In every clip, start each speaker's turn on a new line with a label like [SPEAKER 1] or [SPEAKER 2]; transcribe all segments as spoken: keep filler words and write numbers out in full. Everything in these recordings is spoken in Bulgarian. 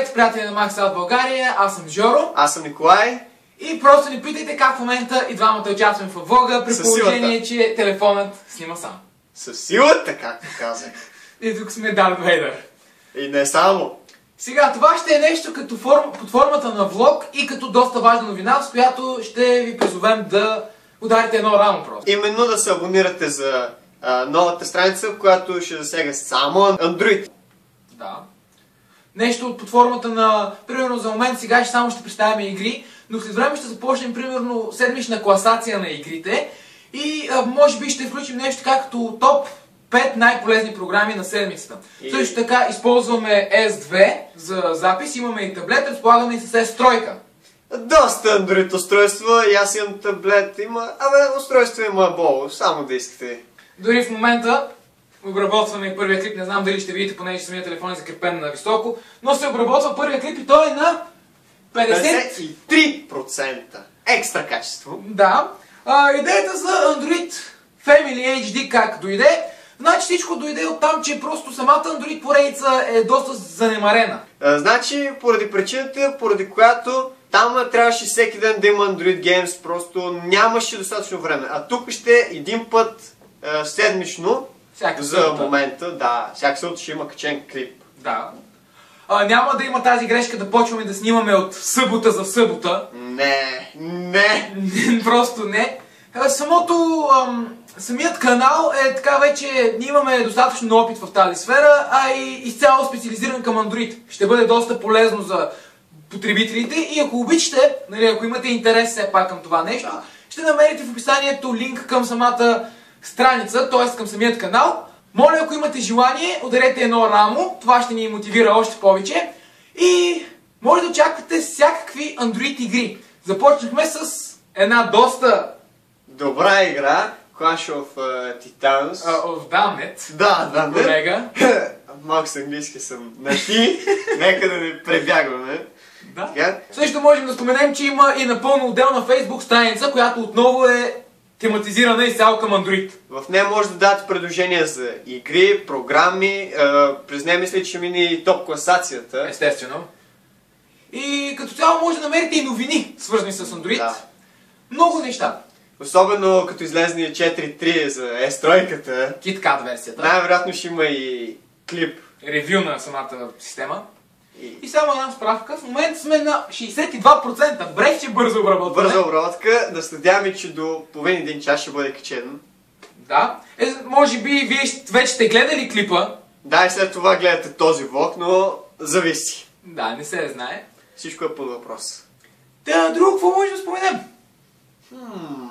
[SPEAKER 1] Здравейте, приятели на Максаут България, аз съм Жоро.
[SPEAKER 2] Аз съм Николай.
[SPEAKER 1] И просто ни питайте как в момента и двамата участваме в влога, при положение, че телефонът снима сам.
[SPEAKER 2] Със силата, както казах.
[SPEAKER 1] И тук сме Дарт Вейдър.
[SPEAKER 2] И не само.
[SPEAKER 1] Сега, това ще е нещо като форм, под формата на влог и като доста важна новина, с която ще ви призовем да ударите едно рамо просто.
[SPEAKER 2] Именно да се абонирате за а, новата страница, в която ще засега само Android.
[SPEAKER 1] Да. Нещо от под формата на, примерно за момент сега ще само ще представяме игри, но след време ще започнем примерно седмична класация на игрите и а, може би ще включим нещо така като топ пет най-полезни програми на седмицата. И... Също така използваме ес две за запис, имаме и таблет, разполагаме и с ес три.
[SPEAKER 2] Доста Android устройства, и аз имам таблет, има... Абе, устройство има бол, само да искате.
[SPEAKER 1] Дори в момента обработваме и първия клип, не знам дали ще видите, понеже самия телефон е закрепен на високо, но се обработва първия клип и той е на
[SPEAKER 2] петдесет и три процента екстра качество.
[SPEAKER 1] Да. А, идеята за Android Family ейч ди как дойде? Значи всичко дойде от там, че просто самата Android поредица е доста занемарена.
[SPEAKER 2] А, значи, поради причината, поради която там трябваше всеки ден да има Android Games, просто нямаше достатъчно време. А тук ще един път а, седмично,
[SPEAKER 1] всяка
[SPEAKER 2] за
[SPEAKER 1] събота.
[SPEAKER 2] момента, да, всяка събота ще има качен клип.
[SPEAKER 1] Да. А, няма да има тази грешка да почваме да снимаме от събота за събота.
[SPEAKER 2] Не, не.
[SPEAKER 1] Просто не. А, самото, ам, самият канал е така вече, ние имаме достатъчно опит в тази сфера, а и изцяло специализиран към Android. Ще бъде доста полезно за потребителите и ако обичате, нали, ако имате интерес все пак към това нещо, да, ще намерите в описанието линк към самата страница, т.е. към самият канал. Моля, ако имате желание, ударете едно рамо, това ще ни мотивира още повече и може да очаквате всякакви Android игри. Започнахме с една доста
[SPEAKER 2] добра игра, Clash of uh, Titans.
[SPEAKER 1] Uh, of Dammit.
[SPEAKER 2] Да, да,
[SPEAKER 1] колега.
[SPEAKER 2] Малко с английски съм на ти, нека да не пребягваме.
[SPEAKER 1] Да. Също можем да споменем, че има и напълно отделна Facebook страница, която отново е тематизирана изцяло към Android.
[SPEAKER 2] В нея може да дадете предложения за игри, програми, през нея мисля, че мине и топ класацията.
[SPEAKER 1] Естествено. И като цяло може да намерите и новини, свързани с Android. Да. Много неща.
[SPEAKER 2] Особено като излезне четири три за ес три.
[SPEAKER 1] KitKat версията.
[SPEAKER 2] Най-вероятно ще има и клип.
[SPEAKER 1] Ревю на самата система.
[SPEAKER 2] И,
[SPEAKER 1] и само една справка, в момента сме на шейсет и два процента. Брехче бързо обработване.
[SPEAKER 2] Бърза обработка, да следяваме, че до половин един час ще бъде качен.
[SPEAKER 1] Да. Е, може би вие вече сте гледали клипа.
[SPEAKER 2] Да, и след това гледате този влог, но зависи.
[SPEAKER 1] Да, не се знае.
[SPEAKER 2] Всичко е под въпрос.
[SPEAKER 1] Та, друго, какво може да споменем?
[SPEAKER 2] Hmm.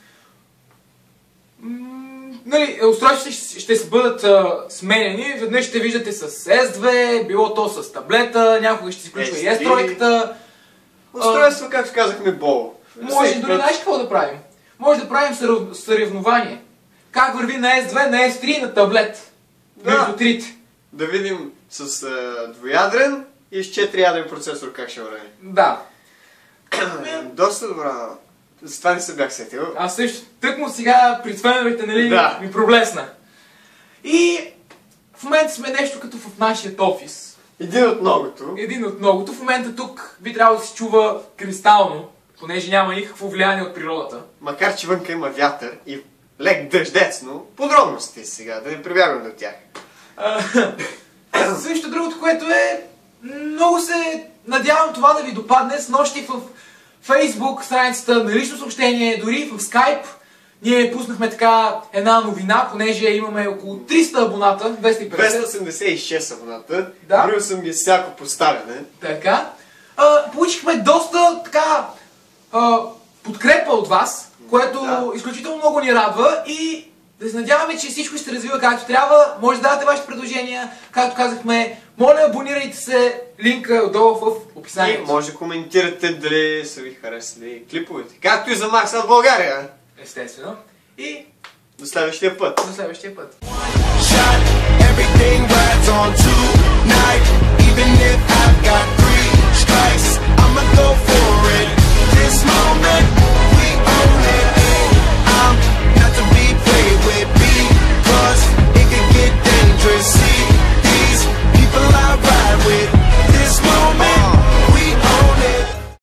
[SPEAKER 1] Нали, устройствата ще, ще се бъдат а, сменени. Веднъж ще виждате с ес две, било то с таблета, някога ще се включва и ес три.
[SPEAKER 2] Устройства, а, както казахме, бол.
[SPEAKER 1] Може дори знаеш какво да правим? Може да правим съревнование. Как върви на ес две, на ес три и на таблет. Да. Между трите.
[SPEAKER 2] Да видим с а, двуядрен и с четириядрен процесор как ще върви.
[SPEAKER 1] Да.
[SPEAKER 2] Доста добра. Затова не се бях сетил.
[SPEAKER 1] Аз също тъкмо сега при феновете, нали, да, ми проблесна. И в момента сме нещо като в нашия офис.
[SPEAKER 2] Един от многото.
[SPEAKER 1] Един от многото. В момента тук би трябвало да се чува кристално, понеже няма никакво влияние от природата.
[SPEAKER 2] Макар че вънка има вятър и лек дъждец, но подробности сега, да не прибягвам до тях.
[SPEAKER 1] А, също другото, което е, много се надявам това да ви допадне. С нощи в Facebook страницата на лично съобщение, дори в Skype, ние пуснахме така една новина, понеже имаме около триста абоната, двеста и петдесет.
[SPEAKER 2] двеста осемдесет и шест абоната,
[SPEAKER 1] да.
[SPEAKER 2] Броил съм ги всяко поставяне.
[SPEAKER 1] Така. А, получихме доста така а, подкрепа от вас, което да, изключително много ни радва и да се надяваме, че всичко ще се развива както трябва. Може да дадете вашите предложения, както казахме. Моля, абонирайте се, линка отдолу в описанието.
[SPEAKER 2] И може да коментирате дали са ви харесали клиповете. Както и за Максаут България.
[SPEAKER 1] Естествено. И
[SPEAKER 2] до следващия път.
[SPEAKER 1] До следващия път. Shot,